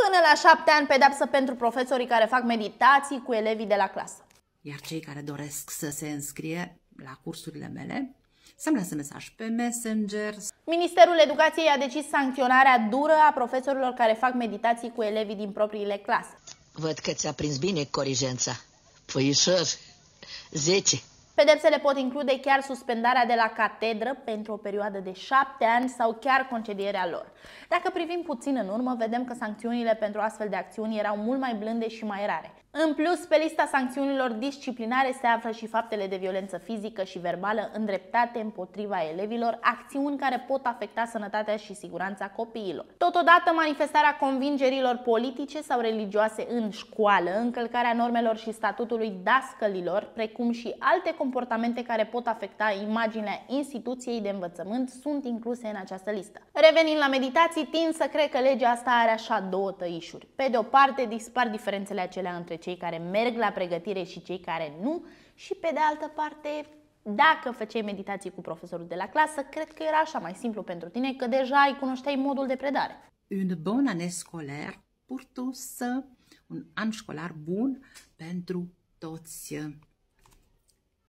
Până la 7 ani pedeapsă pentru profesorii care fac meditații cu elevii de la clasă. Iar cei care doresc să se înscrie la cursurile mele să-mi lase mesaj pe Messenger. Ministerul Educației a decis sancționarea dură a profesorilor care fac meditații cu elevii din propriile clase. Văd că ți-a prins bine corigența. Puișor, 10. Pedepsele pot include chiar suspendarea de la catedră pentru o perioadă de 7 ani sau chiar concedierea lor. Dacă privim puțin în urmă, vedem că sancțiunile pentru astfel de acțiuni erau mult mai blânde și mai rare. În plus, pe lista sancțiunilor disciplinare se află și faptele de violență fizică și verbală îndreptate împotriva elevilor, acțiuni care pot afecta sănătatea și siguranța copiilor. Totodată, manifestarea convingerilor politice sau religioase în școală, încălcarea normelor și statutului dascălilor, precum și alte comportamente care pot afecta imaginea instituției de învățământ sunt incluse în această listă. Revenind la meditații, tind să cred că legea asta are așa două tăișuri. Pe de o parte, dispar diferențele acelea între cei care merg la pregătire și cei care nu, și pe de altă parte, dacă făceai meditații cu profesorul de la clasă, cred că era așa mai simplu pentru tine, că deja îi cunoșteai modul de predare. Une bonne année scolaire pour tous, un an școlar bun pentru toți.